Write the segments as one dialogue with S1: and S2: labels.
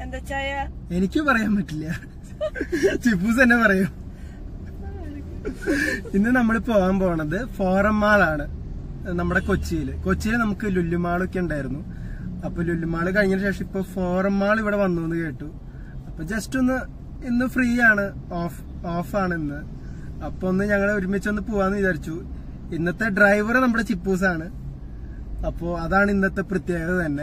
S1: എന്താ ചായ
S2: എനിക്ക് പറയാൻ പറ്റില്ല, ചിപ്പൂസ് തന്നെ പറയും. ഇന്ന് നമ്മൾ പോകാൻ പോണത് ഫോറം മാളാണ്, നമ്മുടെ കൊച്ചിയില് നമുക്ക് ലുലു മാളൊക്കെ ഉണ്ടായിരുന്നു. അപ്പൊ ലുലു മാള് കഴിഞ്ഞതിന് ശേഷം ഇപ്പൊ ഫോറം മാൾ ഇവിടെ വന്നു എന്ന് കേട്ടു. അപ്പൊ ജസ്റ്റ് ഇന്ന് ഫ്രീ ആണ്, ഓഫാണ് ഇന്ന്. അപ്പൊ ഞങ്ങൾ ഒരുമിച്ചൊന്ന് പോവാന്ന് വിചാരിച്ചു. ഇന്നത്തെ ഡ്രൈവർ നമ്മുടെ ചിപ്പൂസാണ്. അപ്പോ അതാണ് ഇന്നത്തെ പ്രത്യേകത തന്നെ.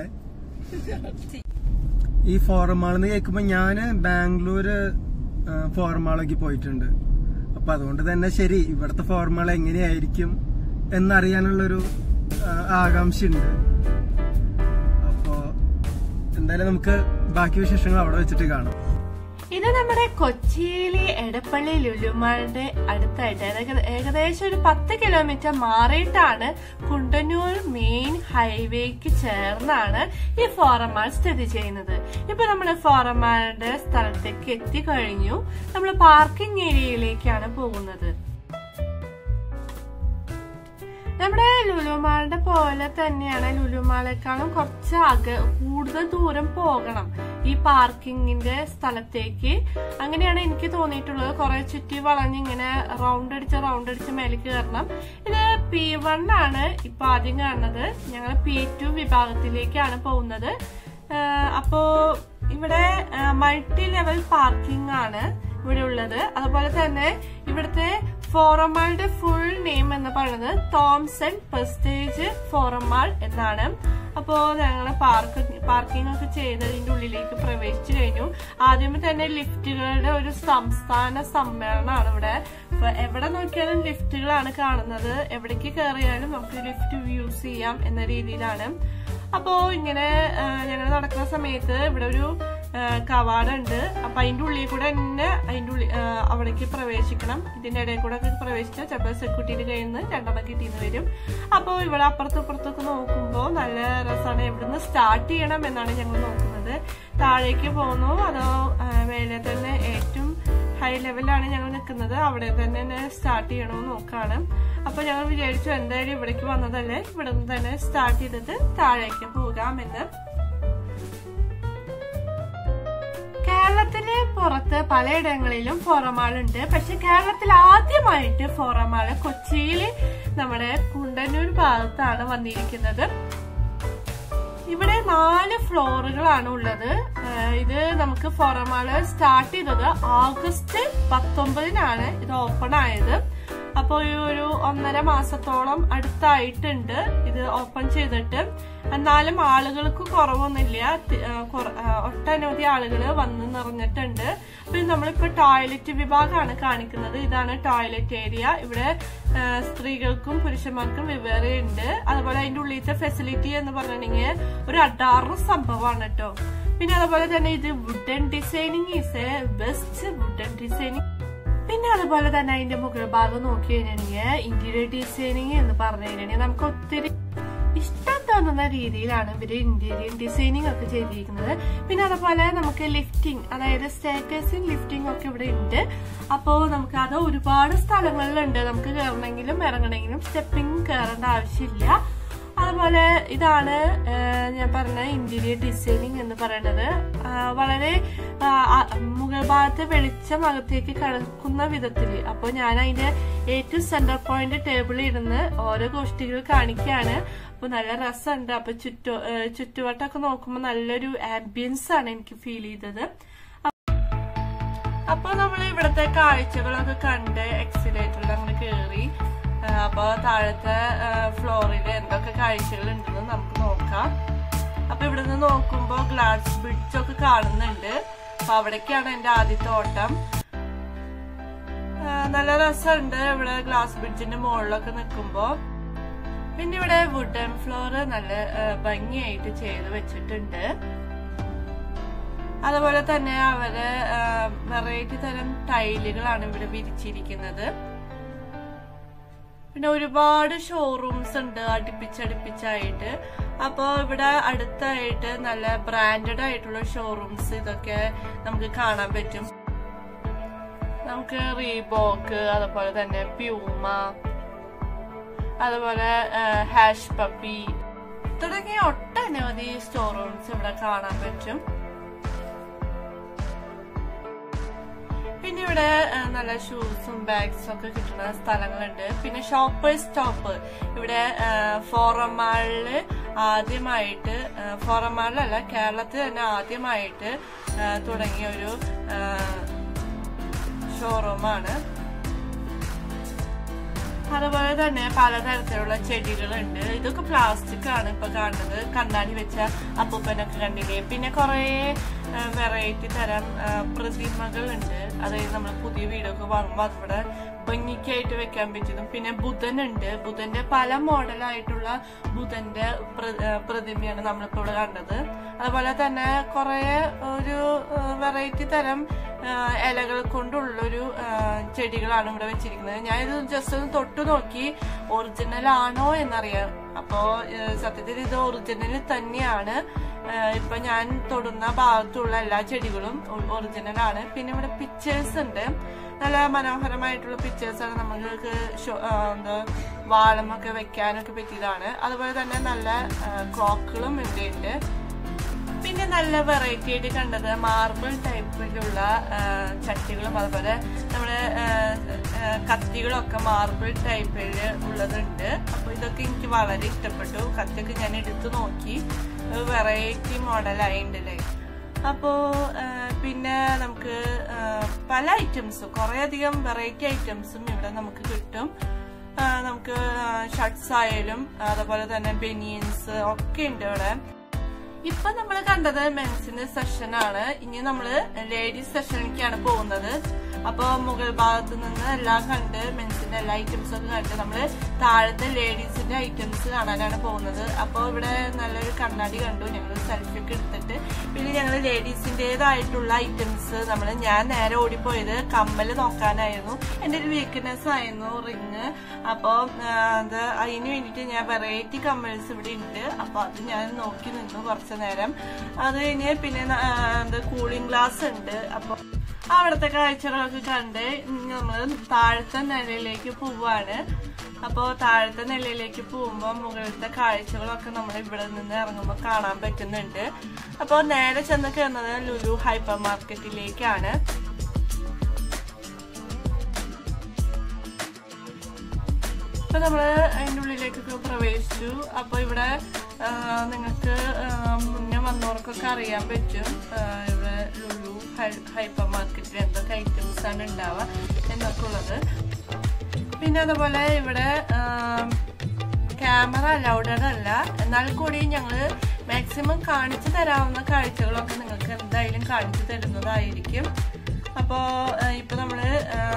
S2: ഈ ഫോറം മാളെന്ന് കേൾക്കുമ്പോ ഞാന് ബാംഗ്ലൂര് ഫോറം മാളൊക്കെ പോയിട്ടുണ്ട്. അപ്പൊ അതുകൊണ്ട് തന്നെ ശരി, ഇവിടുത്തെ ഫോറം മാൾ എങ്ങനെയായിരിക്കും എന്നറിയാനുള്ളൊരു ആകാംക്ഷയുണ്ട്. അപ്പോ എന്തായാലും നമുക്ക് ബാക്കി വിശേഷങ്ങൾ അവിടെ വെച്ചിട്ട് കാണാം.
S1: ഇത് നമ്മുടെ കൊച്ചിയിലെ എടപ്പള്ളി ലുലുമാളിന്റെ അടുത്തായിട്ട് ഏകദേശം ഒരു 10 കിലോമീറ്റർ മാറിയിട്ടാണ്, കുണ്ടന്നൂർ മെയിൻ ഹൈവേക്ക് ചേർന്നാണ് ഈ ഫോറം മാൾ സ്ഥിതി ചെയ്യുന്നത്. ഇപ്പൊ നമ്മള് ഫോറം മാളിന്റെ സ്ഥലത്തേക്ക് എത്തിക്കഴിഞ്ഞു. നമ്മൾ പാർക്കിംഗ് ഏരിയയിലേക്കാണ് പോകുന്നത്. നമ്മുടെ ലുലുമാളിന്റെ പോലെ തന്നെയാണ്, ലുലുമാളേക്കാളും കുറച്ച് കൂടുതൽ ദൂരം പോകണം ഈ പാർക്കിങ്ങിന്റെ സ്ഥലത്തേക്ക്. അങ്ങനെയാണ് എനിക്ക് തോന്നിയിട്ടുള്ളത്. കുറെ ചുറ്റി വളഞ്ഞ് ഇങ്ങനെ റൗണ്ട് അടിച്ച് മേലേക്ക് കയറണം. ഇത് P1 ആണ് ഇപ്പൊ ആദ്യം കാണുന്നത്. ഞങ്ങൾ P2 വിഭാഗത്തിലേക്കാണ് പോകുന്നത്. അപ്പോ ഇവിടെ മൾട്ടി ലെവൽ പാർക്കിംഗ് ആണ് ഇവിടെ ഉള്ളത്. അതുപോലെ തന്നെ ഇവിടുത്തെ ഫോറം മാളിന്റെ ഫുൾ നെയിം എന്ന് പറയുന്നത് തോംസൺ പ്രസ്റ്റീജ് ഫോറം മാൾ എന്നാണ്. അപ്പോ ഞങ്ങള് പാർക്കിംഗ് ഒക്കെ ചെയ്തതിന്റെ ഉള്ളിലേക്ക് പ്രവേശിച്ചു കഴിഞ്ഞു. ആദ്യമേ തന്നെ ലിഫ്റ്റുകളുടെ ഒരു സംസ്ഥാന സമ്മേളനമാണ് ഇവിടെ. എവിടെ നോക്കിയാലും ലിഫ്റ്റുകളാണ് കാണുന്നത്. എവിടേക്ക് കയറിയാലും നമുക്ക് ലിഫ്റ്റ് യൂസ് ചെയ്യാം എന്ന രീതിയിലാണ്. അപ്പോ ഇങ്ങനെ ഞങ്ങൾ നടക്കുന്ന സമയത്ത് ഇവിടെ ഒരു കവാടമുണ്ട്. അപ്പൊ അതിന്റെ ഉള്ളിൽ കൂടെ തന്നെ അവിടേക്ക് പ്രവേശിക്കണം. ഇതിന്റെ ഇടയിൽ കൂടെ ഒക്കെ പ്രവേശിച്ചാൽ ചിലപ്പോൾ സെക്യൂരിറ്റിയുടെ കയ്യിൽ നിന്ന് 2 കിട്ടിയെന്ന് വരും. അപ്പൊ ഇവിടെ അപ്പുറത്തും ഇപ്പുറത്തൊക്കെ നോക്കുമ്പോ നല്ല രസമാണ്. എവിടുന്ന് സ്റ്റാർട്ട് ചെയ്യണം എന്നാണ് ഞങ്ങൾ നോക്കുന്നത്. താഴേക്ക് പോകുന്നു അതോ മേലെ തന്നെ ഏറ്റവും ഹൈ ലെവലിലാണ് ഞങ്ങൾ നിൽക്കുന്നത്, അവിടെ തന്നെ സ്റ്റാർട്ട് ചെയ്യണമെന്ന് നോക്കാണ്. അപ്പൊ ഞങ്ങൾ വിചാരിച്ചു എന്തായാലും ഇവിടേക്ക് വന്നതല്ലേ, ഇവിടെ നിന്ന് തന്നെ സ്റ്റാർട്ട് ചെയ്തിട്ട് താഴേക്ക് പോകാമെന്ന്. കേരളത്തിന് പുറത്ത് പലയിടങ്ങളിലും ഫോറം മാൾ ഉണ്ട്. പക്ഷെ കേരളത്തിൽ ആദ്യമായിട്ട് ഫോറം മാൾ കൊച്ചിയില് നമ്മുടെ കുണ്ടന്നൂർ ഭാഗത്താണ് വന്നിരിക്കുന്നത്. ഇവിടെ 4 ഫ്ലോറുകളാണ് ഉള്ളത്. ഇത് നമുക്ക് ഫോറം മാൾ സ്റ്റാർട്ട് ചെയ്തത് ഓഗസ്റ്റ് 19-നാണ് ഇത് ഓപ്പൺ ആയത്. അപ്പൊ ഒരു 1.5 മാസത്തോളം അടുത്തായിട്ടുണ്ട് ഇത് ഓപ്പൺ ചെയ്തിട്ട്. എന്നാലും ആളുകൾക്ക് കുറവൊന്നുമില്ല, ഒട്ടനവധി ആളുകൾ വന്ന് നിറഞ്ഞിട്ടുണ്ട്. അപ്പൊ നമ്മളിപ്പോ ടോയ്ലറ്റ് വിഭാഗമാണ് കാണിക്കുന്നത്. ഇതാണ് ടോയ്ലറ്റ് ഏരിയ. ഇവിടെ സ്ത്രീകൾക്കും പുരുഷന്മാർക്കും വെവ്വേറെ ഉണ്ട്. അതുപോലെ അതിന്റെ ഉള്ളിലത്തെ ഫെസിലിറ്റി എന്ന് പറഞ്ഞിട്ടുണ്ടെങ്കിൽ ഒരു അഡാറ് സംഭവമാണ് കേട്ടോ. പിന്നെ അതുപോലെ തന്നെ ഇത് wooden designing is a best wooden designing. പിന്നെ അതുപോലെ തന്നെ അതിന്റെ മുകൾ ഭാഗം നോക്കി കഴിഞ്ഞിട്ടുണ്ടെങ്കിൽ ഇന്റീരിയർ ഡിസൈനിങ് എന്ന് പറഞ്ഞു കഴിഞ്ഞാൽ നമുക്ക് ഒത്തിരി ഇഷ്ടം തോന്നുന്ന രീതിയിലാണ് ഇവര് ഇന്റീരിയർ ഡിസൈനിങ് ഒക്കെ ചെയ്തിരിക്കുന്നത്. പിന്നെ അതുപോലെ നമുക്ക് ലിഫ്റ്റിംഗ്, അതായത് സ്റ്റെയർകേസിംഗ് ലിഫ്റ്റിംഗ് ഒക്കെ ഇവിടെ ഉണ്ട്. അപ്പോ നമുക്ക് അത് ഒരുപാട് സ്ഥലങ്ങളിലുണ്ട്. നമുക്ക് കയറണമെങ്കിലും ഇറങ്ങണമെങ്കിലും സ്റ്റെപ്പിംഗ് കയറേണ്ട ആവശ്യമില്ല. അതുപോലെ ഇതാണ് ഞാൻ പറഞ്ഞ ഇന്റീരിയർ ഡിസൈനിങ് എന്ന് പറയുന്നത്. വളരെ മുകൾ ഭാഗത്തെ വെളിച്ചം അകത്തേക്ക് കടക്കുന്ന വിധത്തില്. അപ്പൊ ഞാൻ അതിന്റെ ഏറ്റവും സെന്റർ പോയിന്റ് ടേബിളിൽ ഇരുന്ന് ഓരോ ഗോഷ്ഠികൾ കാണിക്കുകയാണ്. അപ്പൊ നല്ല രസമുണ്ട്. അപ്പൊ ചുറ്റുവട്ടമൊക്കെ നോക്കുമ്പോ നല്ലൊരു ആംബിയൻസ് ആണ് എനിക്ക് ഫീൽ ചെയ്തത്. അപ്പൊ നമ്മൾ ഇവിടത്തെ കാഴ്ചകളൊക്കെ കണ്ട് എക്സിലേറ്ററിൽ അങ്ങനെ കേറി. അപ്പൊ താഴത്തെ ഫ്ലോറിൽ എന്തൊക്കെ കാഴ്ചകൾ ഉണ്ടെന്ന് നമുക്ക് നോക്കാം. അപ്പൊ ഇവിടെ നിന്ന് നോക്കുമ്പോ ഗ്ലാസ് ബ്രിഡ്ജ് ഒക്കെ കാണുന്നുണ്ട്. അപ്പൊ അവിടേക്കാണ് എന്റെ ആദ്യത്തെ ഓട്ടം. നല്ല രസമുണ്ട് ഇവിടെ ഗ്ലാസ് ബ്രിഡ്ജിന്റെ മുകളിലൊക്കെ നിൽക്കുമ്പോ. പിന്നെ ഇവിടെ വുഡൻ ഫ്ലോർ നല്ല ഭംഗിയായിട്ട് ചെയ്ത് വെച്ചിട്ടുണ്ട്. അതുപോലെ തന്നെ അവര് വെറൈറ്റി തരം ടൈലുകളാണ് ഇവിടെ വിരിച്ചിരിക്കുന്നത്. പിന്നെ ഒരുപാട് ഷോറൂംസ് ഉണ്ട് അടുപ്പിച്ചടുപ്പിച്ചായിട്ട്. അപ്പൊ ഇവിടെ അടുത്തായിട്ട് നല്ല ബ്രാൻഡഡ് ആയിട്ടുള്ള ഷോറൂംസ് ഇതൊക്കെ നമുക്ക് കാണാൻ പറ്റും. നമുക്ക് റീബോക്ക്, അതുപോലെ തന്നെ പ്യൂമ, അതുപോലെ ഹാഷ് പപ്പി തുടങ്ങിയ ഒട്ടനവധി സ്റ്റോർ റൂംസ് ഇവിടെ കാണാൻ പറ്റും. ഇവിടെ നല്ല ഷൂസും ബാഗ്സും ഒക്കെ കിട്ടുന്ന സ്ഥലങ്ങളുണ്ട്. പിന്നെ ഷോപ്പേഴ്സ് സ്റ്റോപ്പ് ഇവിടെ ഫോറം മാളില് ആദ്യമായിട്ട്, ഫോറം മാളിലല്ല കേരളത്തിൽ തന്നെ ആദ്യമായിട്ട് തുടങ്ങിയ ഒരു ഷോറൂമാണ്. അതുപോലെ തന്നെ പലതരത്തിലുള്ള ചെടികളുണ്ട്. ഇതൊക്കെ പ്ലാസ്റ്റിക് ആണ് ഇപ്പൊ കാണുന്നത്. കണ്ണാടി വെച്ച അപ്പൂപ്പനൊക്കെ കണ്ടില്ലേ. പിന്നെ കുറെ വെറൈറ്റി തരം പ്രതിമകളുണ്ട്. അതായത് നമ്മൾ പുതിയ വീടൊക്കെ വാങ്ങുമ്പോൾ അതിവിടെ ഭംഗിക്കായിട്ട് വെക്കാൻ പറ്റുന്നതും. പിന്നെ ബുധനുണ്ട്. ബുധന്റെ പല മോഡലായിട്ടുള്ള ബുധന്റെ പ്രതിമയാണ് നമ്മളിപ്പോ ഇവിടെ കണ്ടത്. അതുപോലെ തന്നെ കുറെ ഒരു വെറൈറ്റി തരം ഇലകൾ കൊണ്ടുള്ളൊരു ചെടികളാണ് ഇവിടെ വെച്ചിരിക്കുന്നത്. ഞാനിത് ജസ്റ്റ് ഒന്ന് തൊട്ടു നോക്കി ഒറിജിനൽ ആണോ എന്നറിയാം. അപ്പോ സത്യത്തിൽ ഇത് ഒറിജിനൽ തന്നെയാണ്. ഇപ്പൊ ഞാൻ തൊടുന്ന ഭാഗത്തുള്ള എല്ലാ ചെടികളും ഒറിജിനൽ ആണ്. പിന്നെ ഇവിടെ പിക്ചേഴ്സ് ഉണ്ട്. നല്ല മനോഹരമായിട്ടുള്ള പിക്ചേഴ്സാണ്. നമ്മൾക്ക് എന്താ വാളമൊക്കെ വെക്കാനൊക്കെ പറ്റിയതാണ്. അതുപോലെ തന്നെ നല്ല ക്ലോക്കുകളും ഇവിടെ ഉണ്ട്. പിന്നെ നല്ല വെറൈറ്റി ആയിട്ട് കണ്ടത് മാർബിൾ ടൈപ്പിലുള്ള ചട്ടികളും അതുപോലെ നമ്മുടെ കത്തികളൊക്കെ മാർബിൾ ടൈപ്പിൽ ഉള്ളതുണ്ട്. അപ്പൊ ഇതൊക്കെ എനിക്ക് വളരെ ഇഷ്ടപ്പെട്ടു. കത്തിയൊക്കെ ഞാൻ എടുത്തു നോക്കി. വെറൈറ്റി മോഡലായിണ്ടല്ലേ. അപ്പോ പിന്നെ നമുക്ക് പല ഐറ്റംസും കുറെ അധികം വെറൈറ്റി ഐറ്റംസും ഇവിടെ നമുക്ക് കിട്ടും. നമുക്ക് ഷർട്ട്സ് ആയാലും അതുപോലെ തന്നെ ബനിയൻസ് ഒക്കെ ഉണ്ട് ഇവിടെ. ഇപ്പൊ നമ്മൾ കണ്ടത് മെൻസിന്റെ സെഷനാണ്. ഇനി നമ്മള് ലേഡീസ് സെഷനിലേക്കാണ് പോകുന്നത്. അപ്പൊ മുകൾ ഭാഗത്ത് നിന്ന് എല്ലാം കണ്ട് മെൻസിന്റെ എല്ലാ ഐറ്റംസും ഒക്കെ കണ്ട് നമ്മള് താഴത്തെ ലേഡീസിന്റെ ഐറ്റംസ് കാണാനാണ് പോകുന്നത്. അപ്പൊ ഇവിടെ നല്ലൊരു കണ്ണാടി കണ്ടു. ഞങ്ങൾ സെൽഫി ഒക്കെ എടുത്തിട്ട് പിന്നെ ഞങ്ങള് ലേഡീസിന്റേതായിട്ടുള്ള ഐറ്റംസ് ഞാൻ നേരെ ഓടിപ്പോയത് കമ്മല് നോക്കാനായിരുന്നു. എന്റെ ഒരു വീക്ക്നെസ് ആയിരുന്നു റിങ്. അപ്പൊ അതിന് വേണ്ടിട്ട് ഞാൻ വെറൈറ്റി കമ്മൽസ് ഇവിടെ ഉണ്ട്. അപ്പൊ അത് ഞാൻ നോക്കി നിന്നു കുറച്ചു നേരം. അത് കഴിഞ്ഞ് പിന്നെ കൂളിംഗ് ഗ്ലാസ് ഉണ്ട്. അപ്പൊ അവിടുത്തെ കാഴ്ചകളൊക്കെ കണ്ട് നമ്മള് താഴത്തെ നിലയിലേക്ക് പോവാണ്. അപ്പൊ താഴത്തെ നിലയിലേക്ക് പോകുമ്പോ മുകളിലത്തെ കാഴ്ചകളൊക്കെ നമ്മൾ ഇവിടെ നിന്ന് ഇറങ്ങുമ്പോൾ കാണാൻ പറ്റുന്നുണ്ട്. അപ്പൊ നേരെ ചെന്ന് കയറുന്നത് ലുലു ഹൈപ്പർ മാർക്കറ്റിലേക്കാണ്. അപ്പൊ നമ്മള് അതിന്റെ ഉള്ളിലേക്കൊക്കെ പ്രവേശിച്ചു. അപ്പൊ ഇവിടെ നിങ്ങൾക്ക് മുന്നേ വന്നവർക്കൊക്കെ അറിയാൻ പറ്റും ഇവിടെ ലുലു ഹൈപ്പർ മാർക്കറ്റിൽ എന്തൊക്കെ ഐറ്റംസ് ആണ് ഉണ്ടാവുക എന്നൊക്കെ ഉള്ളത്. പിന്നെ അതുപോലെ ഇവിടെ ക്യാമറ അലൗഡഡ് അല്ല. എന്നാൽ കൂടി ഞങ്ങള് മാക്സിമം കാണിച്ചു തരാവുന്ന കാഴ്ചകളൊക്കെ നിങ്ങൾക്ക് എന്തായാലും കാണിച്ചു തരുന്നതായിരിക്കും. അപ്പോ ഇപ്പൊ നമ്മള്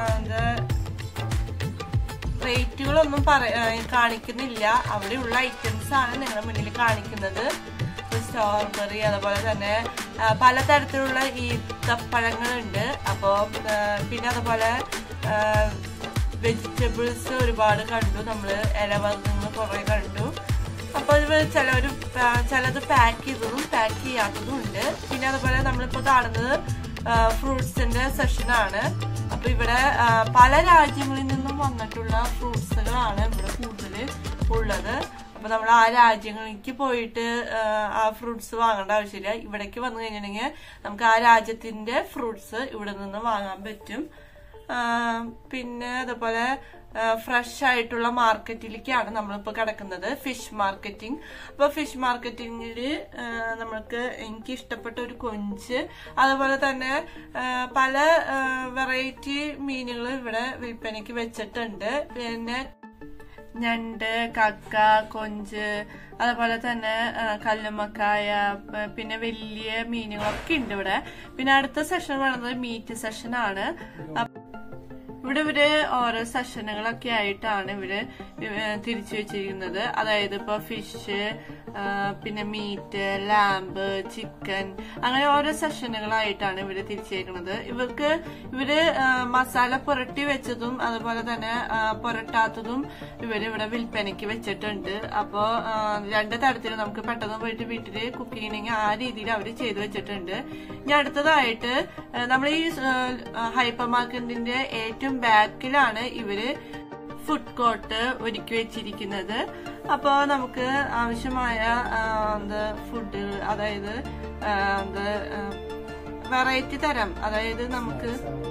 S1: റേറ്റുകളൊന്നും കാണിക്കുന്നില്ല. അവിടെയുള്ള ഐറ്റംസ് ആണ് നിങ്ങളുടെ മുന്നിൽ കാണിക്കുന്നത്. സ്ട്രോബെറി അതുപോലെ തന്നെ പലതരത്തിലുള്ള ഈത്തപ്പഴങ്ങളുണ്ട്. അപ്പോൾ പിന്നെ അതുപോലെ വെജിറ്റബിൾസ് ഒരുപാട് കണ്ടു. നമ്മൾ ഇലവർഗ്ഗങ്ങൾ കുറെ കണ്ടു. അപ്പോൾ ഇത് ചിലത് പാക്ക് ചെയ്തതും പാക്ക് ചെയ്യാത്തതും ഉണ്ട്. പിന്നെ അതുപോലെ നമ്മളിപ്പോൾ കാണുന്നത് ഫ്രൂട്ട്സിന്റെ സെഷനാണ്. അപ്പൊ ഇവിടെ പല രാജ്യങ്ങളിൽ നിന്നും വന്നിട്ടുള്ള ഫ്രൂട്ട്സുകളാണ് ഇവിടെ കൂടുതൽ ഉള്ളത്. അപ്പൊ നമ്മൾ ആ രാജ്യങ്ങളിലേക്ക് പോയിട്ട് ആ ഫ്രൂട്ട്സ് വാങ്ങേണ്ട ആവശ്യമില്ല. ഇവിടേക്ക് വന്നു കഴിഞ്ഞിട്ടുണ്ടെങ്കിൽ നമുക്ക് ആ രാജ്യത്തിന്റെ ഫ്രൂട്ട്സ് ഇവിടെ നിന്ന് വാങ്ങാൻ പറ്റും. പിന്നെ അതുപോലെ ഫ്രഷ് ആയിട്ടുള്ള മാർക്കറ്റിലേക്കാണ് നമ്മളിപ്പോ കിടക്കുന്നത്, ഫിഷ് മാർക്കറ്റിംഗ്. അപ്പൊ ഫിഷ് മാർക്കറ്റിംഗില് നമ്മൾക്ക് എനിക്ക് ഇഷ്ടപ്പെട്ട ഒരു കൊഞ്ച് അതുപോലെ തന്നെ പല വെറൈറ്റി മീനുകൾ ഇവിടെ വിൽപ്പനയ്ക്ക് വെച്ചിട്ടുണ്ട്. പിന്നെ ഞണ്ട്, കക്ക, കൊഞ്ച്, അതുപോലെ തന്നെ കല്ലുമ്മക്കായ, പിന്നെ വലിയ മീനുകളൊക്കെ ഉണ്ട് ഇവിടെ. പിന്നെ അടുത്ത സെഷൻ വേണ്ടത് മീറ്റ് സെഷനാണ്. ഇവിടെ ഓരോ സെഷനുകളൊക്കെ ആയിട്ടാണ് തിരിച്ചു വെച്ചിരിക്കുന്നത്. അതായത് ഇപ്പൊ ഫിഷ്, പിന്നെ മീറ്റ്, ലാമ്പ്, ചിക്കൻ, അങ്ങനെ ഓരോ സെഷനുകളായിട്ടാണ് തിരിച്ചേക്കുന്നത്. ഇവര് മസാല പുരട്ടി വെച്ചതും അതുപോലെ തന്നെ പുരട്ടാത്തതും ഇവിടെ വിൽപ്പനയ്ക്ക് വെച്ചിട്ടുണ്ട്. അപ്പോ രണ്ട് തരത്തിൽ നമുക്ക് പെട്ടെന്ന് പോയിട്ട് വീട്ടില് കുക്ക് ചെയ്യണമെങ്കിൽ ആ രീതിയിൽ അവര് ചെയ്തു വെച്ചിട്ടുണ്ട്. ഇനി അടുത്തതായിട്ട് നമ്മൾ ഈ ഹൈപ്പർ മാർക്കറ്റിന്റെ ഏറ്റവും ബാക്കിലാണ് ഇവര് ഫുഡ് കോർട്ട് ഒരുക്കി വെച്ചിരിക്കുന്നത്. അപ്പൊ നമുക്ക് ആവശ്യമായ ഫുഡ്, അതായത് വെറൈറ്റി തരം, അതായത് നമുക്ക്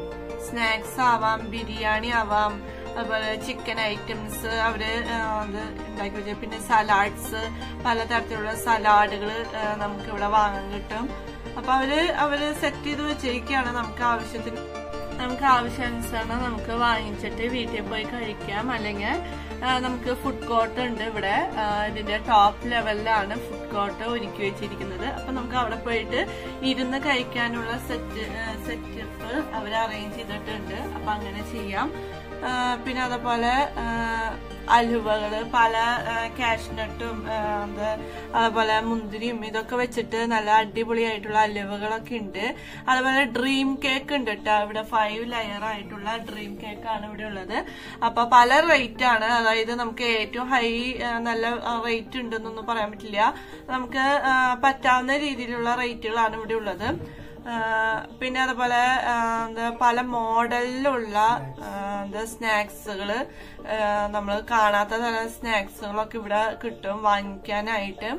S1: സ്നാക്സ് ആവാം, ബിരിയാണി ആവാം, അതുപോലെ ചിക്കൻ ഐറ്റംസ് അവര് അത് ഉണ്ടാക്കി വെച്ചാൽ, പിന്നെ സലാഡ്സ്, പലതരത്തിലുള്ള സലാഡുകൾ നമുക്ക് ഇവിടെ വാങ്ങാൻ കിട്ടും. അപ്പൊ അവര് സെറ്റ് ചെയ്ത് വെച്ചിരിക്കുകയാണ്. നമുക്ക് ആവശ്യാനുസരണം നമുക്ക് വാങ്ങിച്ചിട്ട് വീട്ടിൽ പോയി കഴിക്കാം. അല്ലെങ്കിൽ നമുക്ക് ഫുഡ് കോർട്ട് ഉണ്ട് ഇവിടെ. ഇതിന്റെ ടോപ്പ് ലെവലിലാണ് ഫുഡ് കോർട്ട് ഒരുക്കി വെച്ചിരിക്കുന്നത്. അപ്പൊ നമുക്ക് അവിടെ പോയിട്ട് ഇരുന്ന് കഴിക്കാനുള്ള സെറ്റപ്പ് അവർ അറേഞ്ച് ചെയ്തിട്ടുണ്ട്. അപ്പൊ അങ്ങനെ ചെയ്യാം. പിന്നെ അതുപോലെ അലുവകള്, പല കാഷ്നട്ടും അതുപോലെ മുന്തിരിയും ഇതൊക്കെ വെച്ചിട്ട് നല്ല അടിപൊളിയായിട്ടുള്ള അലുവകളൊക്കെ ഉണ്ട്. അതുപോലെ ഡ്രീം കേക്ക് ഉണ്ട് കേട്ടോ. ഇവിടെ 5 ലെയർ ആയിട്ടുള്ള ഡ്രീം കേക്ക് ആണ് ഇവിടെ ഉള്ളത്. അപ്പൊ പല റേറ്റ് ആണ്. അതായത് നമുക്ക് ഏറ്റവും ഹൈ നല്ല റേറ്റ് ഉണ്ടെന്നൊന്നും പറയാൻ പറ്റില്ല. നമുക്ക് പറ്റാവുന്ന രീതിയിലുള്ള റേറ്റുകളാണ് ഇവിടെ ഉള്ളത്. പിന്നെ അതുപോലെ പല മോഡലിലുള്ള സ്നാക്സുകള്, നമ്മൾ കാണാത്ത തരം സ്നാക്സുകളൊക്കെ ഇവിടെ കിട്ടും വാങ്ങിക്കാനായിട്ട്.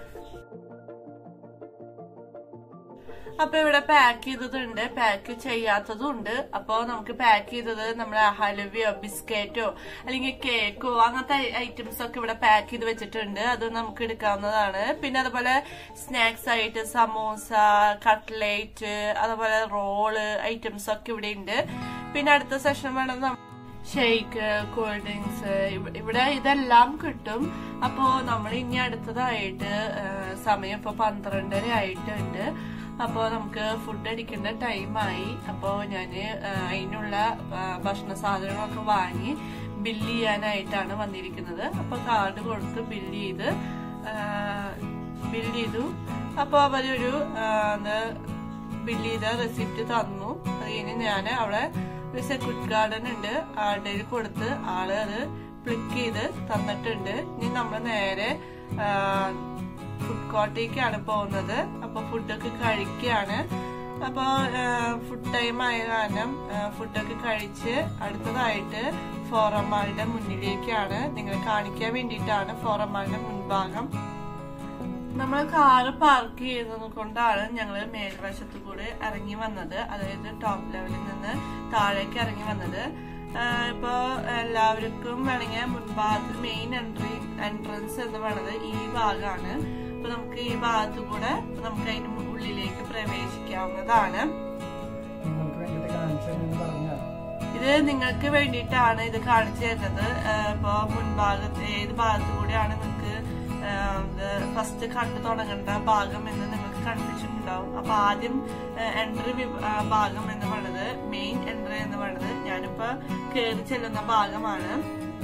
S1: അപ്പൊ ഇവിടെ പാക്ക് ചെയ്തതുണ്ട്, പാക്ക് ചെയ്യാത്തതും ഉണ്ട്. അപ്പൊ നമുക്ക് പാക്ക് ചെയ്തത് നമ്മുടെ ഹലുവയോ ബിസ്ക്കറ്റോ അല്ലെങ്കിൽ കേക്കോ അങ്ങനത്തെ ഐറ്റംസ് ഒക്കെ ഇവിടെ പാക്ക് ചെയ്ത് വെച്ചിട്ടുണ്ട്. അത് നമുക്ക് എടുക്കാവുന്നതാണ്. പിന്നെ അതുപോലെ സ്നാക്സ് ആയിട്ട് സമോസ, കട്ട്ലേറ്റ്, അതുപോലെ റോള് ഐറ്റംസ് ഒക്കെ ഇവിടെ ഉണ്ട്. പിന്നെ അടുത്ത സെഷൻ വേണം ഷേക്ക്, കൂൾ ഡ്രിങ്ക്സ്, ഇവിടെ ഇതെല്ലാം കിട്ടും. അപ്പോ നമ്മൾ ഇനി അടുത്തതായിട്ട് സമയം ഇപ്പൊ 12:30 ആയിട്ടുണ്ട്. അപ്പോ നമുക്ക് ഫുഡ് അടിക്കേണ്ട ടൈമായി. അപ്പോ ഞാന് അതിനുള്ള ഭക്ഷണ സാധനങ്ങളൊക്കെ വാങ്ങി ബില്ല് ചെയ്യാനായിട്ടാണ് വന്നിരിക്കുന്നത്. അപ്പൊ കാർഡ് കൊടുത്ത് ബില്ല് ചെയ്തു. അപ്പൊ അവരൊരു ബില്ല് ചെയ്ത റെസിപ്റ്റ് തന്നു. അത് കഴിഞ്ഞ് ഞാൻ അവിടെ ഒരു സെക്യൂരിറ്റി ഗാർഡൻ ഉണ്ട്, ആളുടെ കൊടുത്ത് ആള് അത് ക്ലിക്ക് ചെയ്ത് തന്നിട്ടുണ്ട്. ഇനി നമ്മൾ നേരെ ഫുഡ് കോർട്ടിലേക്കാണ് പോകുന്നത്. അപ്പൊ ഫുഡൊക്കെ കഴിക്കുകയാണ്. അപ്പൊ ഫുഡ് ടൈം ആയ കാരണം ഫുഡൊക്കെ കഴിച്ച് അടുത്തതായിട്ട് ഫോറം മാളിന്റെ മുന്നിലേക്കാണ് നിങ്ങളെ കാണിക്കാൻ വേണ്ടിയിട്ടാണ് ഫോറം മാളിന്റെ മുൻഭാഗം. നമ്മൾ കാറ് പാർക്ക് ചെയ്തത് കൊണ്ടാണ് ഞങ്ങള് മേൽവശത്തു കൂടെ ഇറങ്ങി വന്നത്. അതായത് ടോപ്പ് ലെവലിൽ നിന്ന് താഴേക്ക് ഇറങ്ങി വന്നത്. ഇപ്പൊ എല്ലാവർക്കും വേണമെങ്കിൽ മുൻഭാഗത്ത് മെയിൻ എൻട്രൻസ് എന്ന് പറയുന്നത് ഈ ഭാഗമാണ്. അപ്പൊ നമുക്ക് ഈ ഭാഗത്തു കൂടെ നമുക്ക് അതിന് ഉള്ളിലേക്ക് പ്രവേശിക്കാവുന്നതാണ്. ഇത് നിങ്ങൾക്ക് വേണ്ടിയിട്ടാണ് ഇത് കാണിച്ചു തരുന്നത്. ഇപ്പൊ മുൻഭാഗത്ത് ഏത് ഭാഗത്തു കൂടെയാണ് നിങ്ങൾക്ക് ഫസ്റ്റ് കണ്ടു തുടങ്ങേണ്ട ഭാഗം എന്ന് നിങ്ങൾക്ക് കൺഫ്യൂഷൻ ഉണ്ടാവും. അപ്പൊ ആദ്യം എൻട്രി ഭാഗം എന്ന് പറയുന്നത്, മെയിൻ എൻട്രി എന്ന് പറയുന്നത് ഞാനിപ്പോ കയറി ചെല്ലുന്ന ഭാഗമാണ്.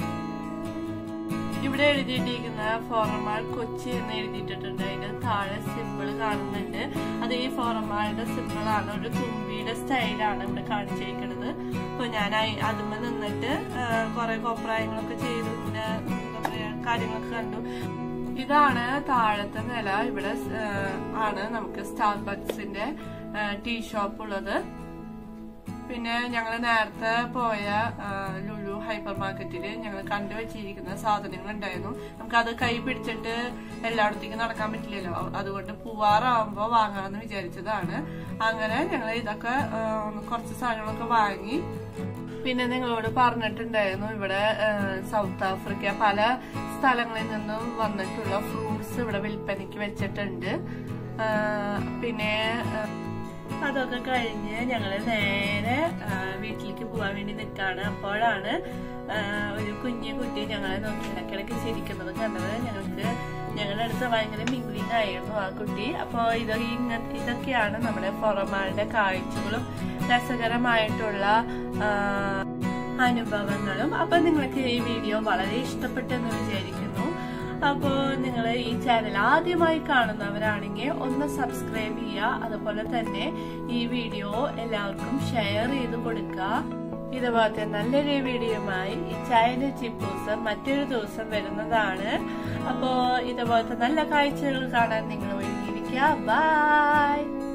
S1: ഇവിടെ എഴുതിയിട്ടിരിക്കുന്ന ഫോറം മാൾ കൊച്ചി എന്ന് എഴുതിയിട്ടുണ്ട്. അതിന്റെ താഴെ സിമ്പിൾ കാണുന്നുണ്ട്. അത് ഈ ഫോറം മാളിന്റെ സിമ്പിളാണ്. ഒരു തുമ്പിയുടെ സ്റ്റൈലാണ് ഇവിടെ കാണിച്ചിരിക്കുന്നത്. അപ്പൊ ഞാൻ അതുമ്മ നിന്നിട്ട് കുറെ കോപ്രായങ്ങളൊക്കെ ചെയ്തു, പിന്നെ എന്താ പറയാ കാര്യങ്ങളൊക്കെ കണ്ടു. ഇതാണ് താഴത്തെ നില. ഇവിടെ ആണ് നമുക്ക് സ്റ്റാർബക്സിന്റെ ടീ ഷോപ്പ് ഉള്ളത്. പിന്നെ ഞങ്ങൾ നേരത്തെ പോയ ലുലു ഹൈപ്പർ മാർക്കറ്റില് ഞങ്ങൾ കണ്ടുവച്ചിരിക്കുന്ന സാധനങ്ങൾ ഉണ്ടായിരുന്നു. നമുക്കത് കൈ പിടിച്ചിട്ട് എല്ലായിടത്തേക്കും നടക്കാൻ പറ്റില്ലല്ലോ. അതുകൊണ്ട് പൂവാറാവുമ്പോ വാങ്ങാന്ന് വിചാരിച്ചതാണ്. അങ്ങനെ ഞങ്ങൾ ഇതൊക്കെ കുറച്ച് സാധനങ്ങളൊക്കെ വാങ്ങി. പിന്നെ നിങ്ങളോട് പറഞ്ഞിട്ടുണ്ടായിരുന്നു ഇവിടെ സൗത്ത് ആഫ്രിക്ക പല സ്ഥലങ്ങളിൽ നിന്നും വന്നിട്ടുള്ള ഫ്രൂട്ട്സ് ഇവിടെ വിൽപ്പനയ്ക്ക് വെച്ചിട്ടുണ്ട്. പിന്നെ അതൊക്കെ കഴിഞ്ഞ് ഞങ്ങള് നേരെ വീട്ടിലേക്ക് പോകാൻ വേണ്ടി നിൽക്കാണ്. അപ്പോഴാണ് ഒരു കുഞ്ഞു കുട്ടി ഞങ്ങളെ നോക്കി ഇടയ്ക്കിടയ്ക്ക് ചിരിക്കുന്നത് കണ്ടത്. ഞങ്ങളുടെ അടുത്ത് ഭയങ്കര മിംഗ്ലിംഗ് ആയിരുന്നു ആ കുട്ടി. അപ്പൊ ഇതൊക്കെയാണ് നമ്മുടെ ഫോറം മാളിന്റെ കാഴ്ചകളും രസകരമായിട്ടുള്ള അനുഭവങ്ങളും. അപ്പൊ നിങ്ങൾക്ക് ഈ വീഡിയോ വളരെ ഇഷ്ടപ്പെട്ടെന്ന് വിചാരിക്കുന്നു. അപ്പോ നിങ്ങൾ ഈ ചാനൽ ആദ്യമായി കാണുന്നവരാണെങ്കിൽ ഒന്ന് സബ്സ്ക്രൈബ് ചെയ്യുക. അതുപോലെ തന്നെ ഈ വീഡിയോ എല്ലാവർക്കും ഷെയർ ചെയ്ത് കൊടുക്കുക. ഇതുപോലത്തെ നല്ലൊരു വീഡിയോയുമായി ഈ ചാനൽ ചിപ്പൂസ് മറ്റൊരു ദിവസം വരുന്നതാണ്. അപ്പോ ഇതുപോലത്തെ നല്ല കാഴ്ചകൾ കാണാൻ നിങ്ങൾ ഒരുങ്ങിയിരിക്കുക. ബൈ.